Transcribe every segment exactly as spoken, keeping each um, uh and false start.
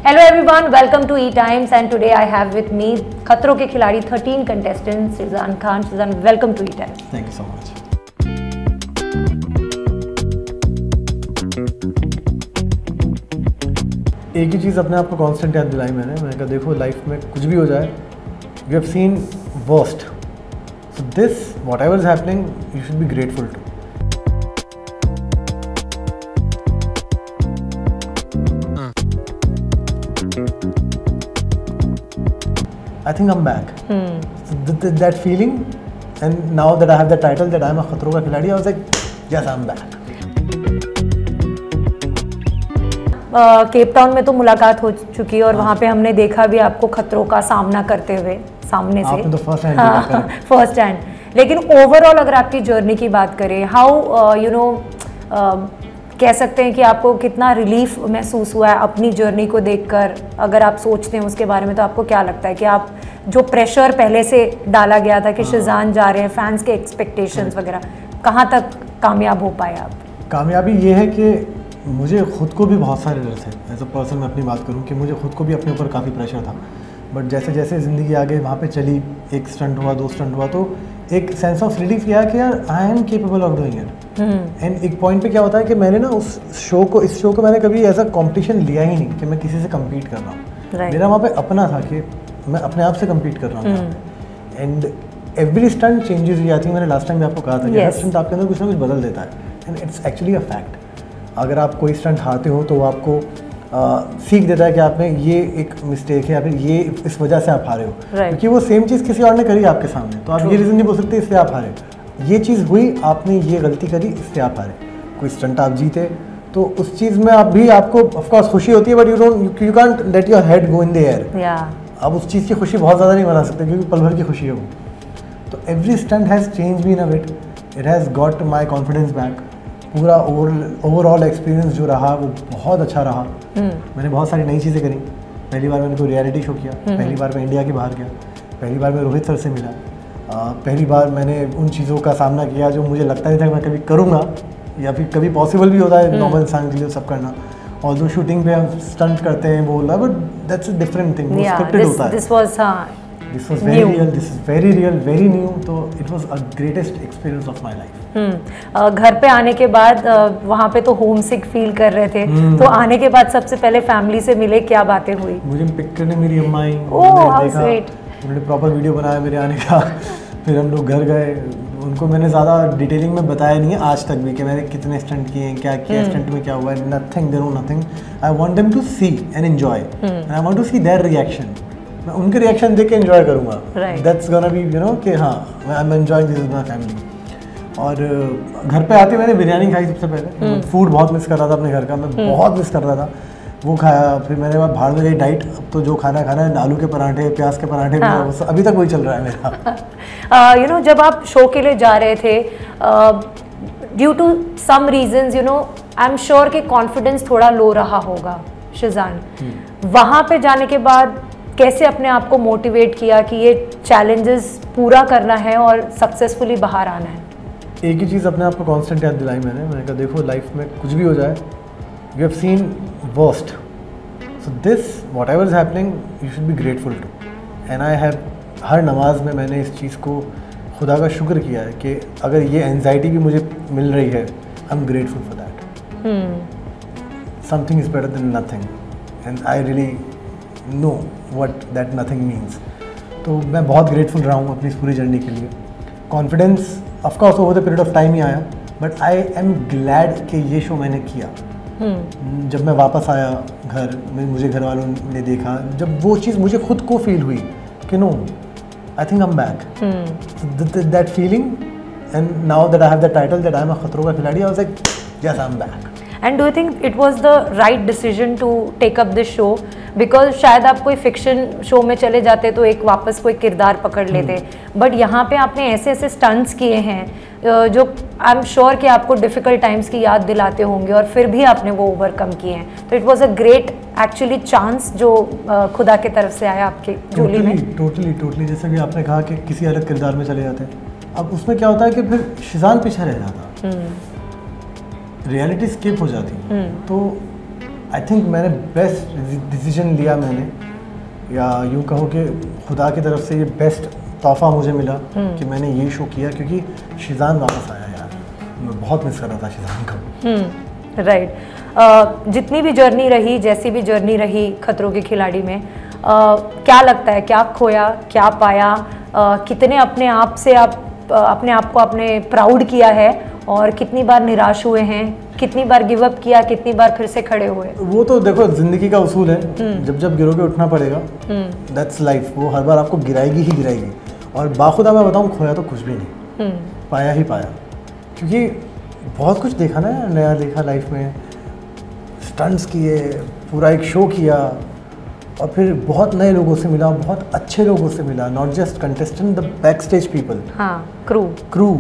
Hello everyone, welcome to E Times and today I have with me Khatron Ke Khiladi thirteen contestants Shizan Khan. Shizan, welcome to E Times. Thank you so much. एक ही चीज़ अपने आप को constant याद दिलाई मैंने मैंने कहा देखो लाइफ में कुछ भी हो जाए you have seen worst, so this whatever is happening you should be grateful to. I think I'm back. Hmm. So th- th- that feeling, and now that I have the title that I'm a खतरों का खिलाड़ी, I was like, yes, I'm back. Cape Town में तो मुलाकात हो चुकी है और वहाँ पे हमने देखा भी आपको खतरों का सामना करते हुए सामने से. आपने तो फर्स्ट हैंड देखा. First hand. लेकिन ओवरऑल अगर आपकी जर्नी की बात करें, हाउ यू नो कह सकते हैं कि आपको कितना रिलीफ महसूस हुआ है अपनी जर्नी को देखकर? अगर आप सोचते हैं उसके बारे में तो आपको क्या लगता है कि आप जो प्रेशर पहले से डाला गया था कि शिजान जा रहे हैं, फैंस के एक्सपेक्टेशंस वगैरह, कहाँ तक कामयाब हो पाए आप? कामयाबी ये है कि मुझे खुद को भी बहुत सारे डर थे. एज अ पर्सन मैं अपनी बात करूँ कि मुझे खुद को भी अपने ऊपर काफ़ी प्रेशर था. बट जैसे जैसे ज़िंदगी आगे वहाँ पे चली, एक स्टंट हुआ, दो स्टंट हुआ, तो एक सेंस ऑफ रिलीफ किया कि यार I am capable of doing it. And एक पॉइंट पे क्या होता है कि मैंने ना उस शो को इस शो को मैंने कभी ऐसा कंपटीशन लिया ही नहीं कि मैं किसी से कम्पीट कर रहा हूँ. right. मेरा वहाँ पे अपना था कि मैं अपने आप से कम्पीट कर रहा हूँ. एंड एवरी स्टंट चेंजेस हुई आती है. मैंने लास्ट टाइम भी आपको कहा था कि हर स्टंट आपके अंदर कुछ ना कुछ बदल देता है. And it's actually a fact. अगर आप कोई स्टंट हारते हो तो वो आपको Uh, सीख देता है कि आप में ये एक मिस्टेक है या फिर ये इस वजह से आप हारे हो. right. क्योंकि वो सेम चीज़ किसी और ने करी आपके सामने, तो आप True. ये रीज़न नहीं बोल सकते इसलिए आप हारे. ये चीज़ हुई, आपने ये गलती करी इसलिए आप हारे. कोई स्टंट आप जीते तो उस चीज़ में आप भी आपको ऑफकोर्स खुशी होती है, but you don't you can't let your head go in the air. आप उस चीज़ की खुशी बहुत ज़्यादा नहीं मना सकते क्योंकि पल भर की खुशी है वो. तो every stunt has change me in a bit. It has got my confidence back. पूरा ओवरऑल एक्सपीरियंस जो रहा वो बहुत अच्छा रहा. hmm. मैंने बहुत सारी नई चीज़ें करी. पहली बार मैंने कोई रियलिटी शो किया. hmm. पहली बार मैं इंडिया के बाहर गया. पहली बार मैं रोहित सर से मिला. आ, पहली बार मैंने उन चीज़ों का सामना किया जो मुझे लगता नहीं था कि मैं कभी करूँगा या फिर कभी पॉसिबल भी होता है नॉर्मल hmm. इंसान के लिए सब करना. और जो शूटिंग पे हम स्टंट करते हैं वो बोला, but that's a different thing. वो स्क्रिप्टेड होता है. This was This was very new. real. This is very real, very new. तो it was a greatest experience of my life. हम्म घर पे आने के बाद वहाँ पे तो होम सिक फील कर रहे थे. hmm. तो आने के बाद सबसे पहले फैमिली से मिले, क्या बातें हुई? मुझे पिक करने मेरी अम्मा आई. Oh how sweet. उन्होंने प्रॉपर वीडियो बनाया मेरे आने का. फिर हम लोग घर गए. उनको मैंने ज़्यादा डिटेलिंग में बताया नहीं है आज तक भी कि मैंने कितने स्टंट किए हैं, क्या किया, स्टंट hmm. में क्या हुआ है. Nothing, they know nothing. I want them to see and enjoy and I want to see their reaction. मैं उनके रिएक्शन देख के एंजॉय करूँगा. That's gonna be you know कि हाँ I am enjoying this with my family. और घर पे आते मैंने बिरयानी खाई सबसे पहले. Food hmm. बहुत मिस कर रहा था अपने घर का. मैं hmm. बहुत मिस कर रहा था. वो खाया. फिर मैंने बाहर में गई डाइट. अब तो जो खाना खाना है, आलू के पराठे, प्याज के पराठे, हाँ. अभी तक वही चल रहा है मेरा. यू नो जब आप शो के लिए जा रहे थे, due to some reasons, you know I am sure कि कॉन्फिडेंस थोड़ा लो रहा होगा शिजान. hmm. वहाँ पे जाने के बाद कैसे अपने आप को मोटिवेट किया कि ये चैलेंजेस पूरा करना है और सक्सेसफुली बाहर आना है? एक ही चीज़ अपने आप को कांस्टेंट याद दिलाई मैंने मैंने कहा देखो लाइफ में कुछ भी हो जाए you have seen worst, so this whatever is happening you should be grateful to. And I have हर नमाज में मैंने इस चीज़ को खुदा का शुक्र किया है कि अगर ये एनजाइटी भी मुझे मिल रही है, I am grateful for that. Something is better than nothing and I really know what that nothing means. तो मैं बहुत ग्रेटफुल रहा हूँ अपनी इस पूरी जर्नी के लिए. Confidence of course over the period of time ही आया, बट आई एम ग्लैड कि ये शो मैंने किया. hmm. जब मैं वापस आया घर में, मुझे घर वालों ने देखा, जब वो चीज़ मुझे खुद को फील हुई कि no I think I am back. That feeling, and now that I have the title that I am a Khatron Ka Khiladi, I was like yes I am back. And do you think it was the right decision to take up this show? Because शायद आप कोई fiction show में चले जाते तो एक वापस कोई किरदार पकड़ लेते, बट यहाँ पे आपने ऐसे ऐसे स्टंट्स किए हैं जो आई एम श्योर कि आपको डिफ़िकल्ट टाइम्स की याद दिलाते होंगे और फिर भी आपने वो ओवरकम किए हैं. तो it was a great actually chance जो खुदा की तरफ से आया आपके झोली में. टोटली टोटली जैसे कि आपने कहा कि किसी अलग किरदार में चले जाते हैं. अब उसमें क्या होता है कि फिर शिजान पीछे रह जाता, रियलिटी स्किप हो जाती. तो आई थिंक मैंने बेस्ट डिसीजन लिया मैंने, या यूँ कहो कि खुदा की तरफ से ये बेस्ट तोहफा मुझे मिला कि मैंने ये शो किया, क्योंकि शिजान वापस आया यार, मैं बहुत मिस कर रहा था शिजान को। Right right. जितनी भी जर्नी रही, जैसी भी जर्नी रही खतरों के खिलाड़ी में, uh, क्या लगता है, क्या खोया क्या पाया, uh, कितने अपने आप से आप uh, अपने आप को आपने प्राउड किया है, और कितनी बार निराश हुए हैं, कितनी बार गिव अप किया, कितनी बार फिर से खड़े हुए? वो तो देखो जिंदगी का उसूल है, जब जब गिरोगे उठना पड़ेगा, दैट्स लाइफ। वो हर बार आपको गिराएगी ही गिराएगी। और बाखुदा मैं बताऊँ, खोया तो कुछ भी नहीं, पाया ही पाया, क्योंकि बहुत कुछ देखा ना, नया देखा लाइफ में, स्टंट्स किए, पूरा एक शो किया, और फिर बहुत नए लोगों से मिला, बहुत अच्छे लोगों से मिला, not just contestant, the backstage people, हाँ, crew crew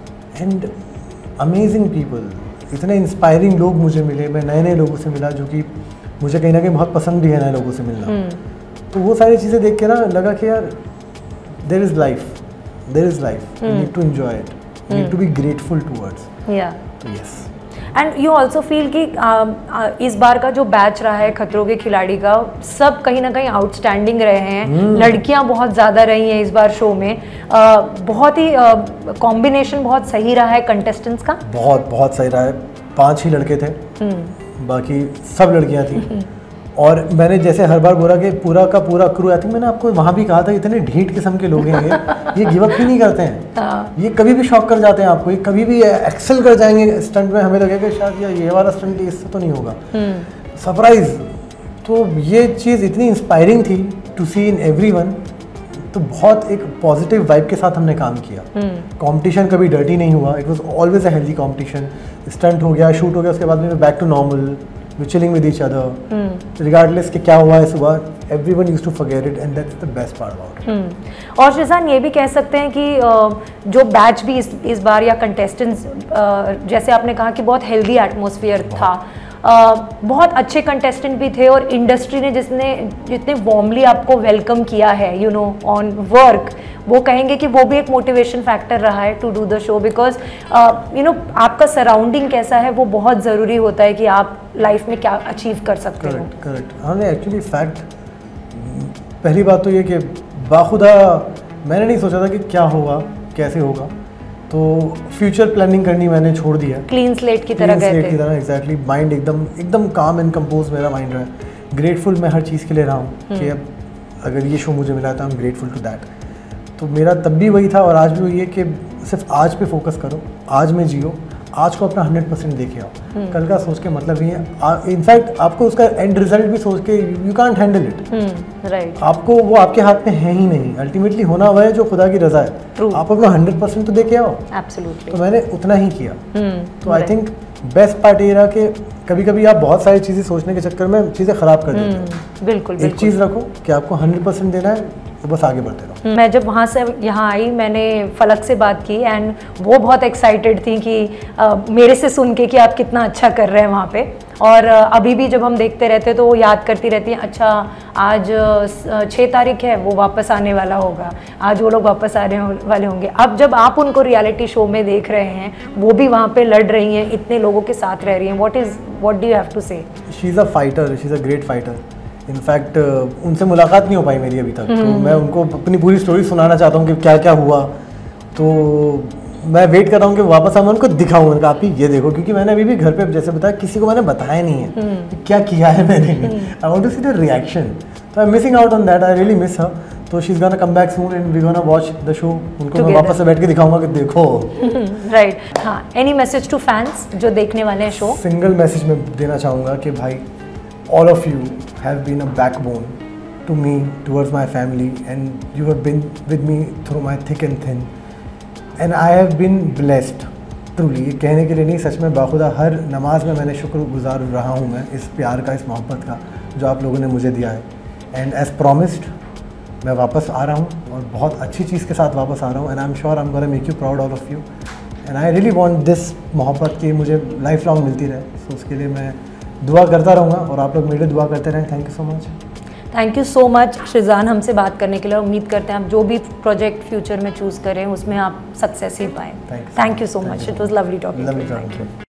and amazing people. इतने इंस्पायरिंग लोग मुझे मिले, मैं नए नए लोगों से मिला, जो कि मुझे कहीं ना कहीं बहुत पसंद भी है नए लोगों से मिलना। तो वो सारी चीज़ें देख के ना लगा कि यार there is life, there is life, you need to enjoy it, you need to be grateful towards. Yeah yes, and you also feel कि uh, uh, इस बार का जो बैच रहा है खतरों के खिलाड़ी का, सब कहीं ना कहीं आउटस्टैंडिंग रहे हैं। hmm. लड़कियां बहुत ज़्यादा रही हैं इस बार शो में, uh, बहुत ही कॉम्बिनेशन uh, बहुत सही रहा है कंटेस्टेंट्स का, बहुत बहुत सही रहा है। पांच ही लड़के थे, hmm. बाकी सब लड़कियां थी। और मैंने जैसे हर बार बोला कि पूरा का पूरा क्रू, आई थिंक मैंने आपको वहाँ भी कहा था, इतने ढीठ किस्म के लोग हैं ये ये गिव अप ही नहीं करते हैं। हाँ। ये कभी भी शॉक कर जाते हैं आपको, ये कभी भी एक्सेल कर जाएंगे स्टंट में, हमें लगेगा शायद या ये वाला स्टंट इससे तो नहीं होगा, सरप्राइज। तो ये चीज़ इतनी इंस्पायरिंग थी टू सी इन एवरीवन। तो बहुत एक पॉजिटिव वाइब के साथ हमने काम किया। कंपटीशन कभी डर्टी नहीं हुआ, it was always a healthy competition. Stunt हो गया, शूट हो गया, उसके बाद में back to normal, we chilling with each other, regardless कि क्या हुआ है सुबह, everyone used to forget it, and that's the best part about it. और शिजान, ये भी कह सकते हैं कि जो बैच भी इस इस बार या कंटेस्टेंट्स, जैसे आपने कहा कि बहुत हेल्दी एटमॉस्फेयर था, Uh, बहुत अच्छे कंटेस्टेंट भी थे, और इंडस्ट्री ने जिसने जितने वार्मली आपको वेलकम किया है यू नो ऑन वर्क, वो कहेंगे कि वो भी एक मोटिवेशन फैक्टर रहा है to do the show, because you know आपका सराउंडिंग कैसा है वो बहुत ज़रूरी होता है कि आप लाइफ में क्या अचीव कर सकते हो। करेक्ट करेक्ट हाँ, एक्चुअली फैक्ट, पहली बात तो ये कि बाखुदा मैंने नहीं सोचा था कि क्या होगा, कैसे होगा, तो फ्यूचर प्लानिंग करनी मैंने छोड़ दिया। क्लीन स्लेट की तरह गए थे। की तरह एग्जैक्टली, माइंड एकदम एकदम काम एंड कंपोज मेरा माइंड रहा है। ग्रेटफुल मैं हर चीज़ के लिए रहा हूँ कि अब अगर ये शो मुझे मिला था, I am grateful to that. तो मेरा तब भी वही था और आज भी वही है कि सिर्फ आज पे फोकस करो, आज में जियो, आज को अपना हंड्रेड परसेंट देखे आओ, कल का सोच के मतलब नहीं है। इनफैक्ट आपको उसका एंड रिजल्ट भी सोच के you can't handle it, right, आपको वो आपके हाथ में है ही नहीं। अल्टीमेटली होना वह है जो खुदा की रजा है। True. आप अपना हंड्रेड परसेंट तो देके आओ। Absolutely. तो मैंने उतना ही किया। hmm, तो आई थिंक बेस्ट पार्ट ये रहा कि कभी कभी आप बहुत सारी चीज़ें सोचने के चक्कर में चीज़ें खराब कर देते हो। hmm, बिल्कुल एक चीज़ रखो कि आपको हंड्रेड परसेंट देना है, तो बस आगे बढ़ते रहो। मैं जब वहाँ से यहाँ आई, मैंने फलक से बात की एंड वो बहुत एक्साइटेड थी कि आ, मेरे से सुन के कि आप कितना अच्छा कर रहे हैं वहाँ पे। और आ, अभी भी जब हम देखते रहते तो वो याद करती रहती हैं, अच्छा आज छः तारीख है, वो वापस आने वाला होगा, आज वो लोग वापस आने वाले होंगे। अब जब आप उनको रियलिटी शो में देख रहे हैं, वो भी वहाँ पे लड़ रही हैं, इतने लोगों के साथ रह रही हैं, what is what do you have to say? She is a fighter, she is a great fighter. In fact उनसे मुलाकात नहीं हो पाई मेरी अभी तक, तो मैं उनको अपनी पूरी स्टोरी सुनाना चाहता हूँ कि क्या क्या हुआ। तो मैं वेट कर रहा हूँ कि वापस आऊँ, उनको दिखाऊँ, उनका आप ही ये देखो, क्योंकि मैंने अभी भी घर पे जैसे बताया किसी को मैंने बताया नहीं है कि क्या किया है मैंने। I want to see the reaction, तो I am missing out on that, I really miss her. तो she is gonna come back soon and we gonna watch the show. उनको मैं वापस से बैठ के दिखाऊंगा कि देखो। राइट, हाँ, एनी मैसेज टू फैंस जो देखने वाले हैं शो? सिंगल मैसेज मैं देना चाहूँगा कि भाई, all of you have been a backbone to me, towards my family, and you have been with me through my thick and thin, and I have been blessed truly। ये कहने के लिए नहीं, सच में बाखुदा हर नमाज में मैंने शुक्रगुजार रहा हूँ मैं इस प्यार का, इस मोहब्बत का जो आप लोगों ने मुझे दिया है। एंड एज प्रॉमिस्ड मैं वापस आ रहा हूँ और बहुत अच्छी चीज़ के साथ वापस आ रहा हूँ, and I am sure I am gonna make you proud all of you, and I really want this मोहब्बत की मुझे लाइफ लॉन्ग मिलती रहे। सो उसके लिए मैं दुआ करता रहूँगा और आप लोग मेरे लिए दुआ करते रहें। Thank you so much. Thank you so much Shizan हमसे बात करने के लिए। उम्मीद करते हैं आप जो भी प्रोजेक्ट फ्यूचर में चूज़ करें उसमें आप सक्सेस ही पाएँ। Thank you so much, it was lovely talking.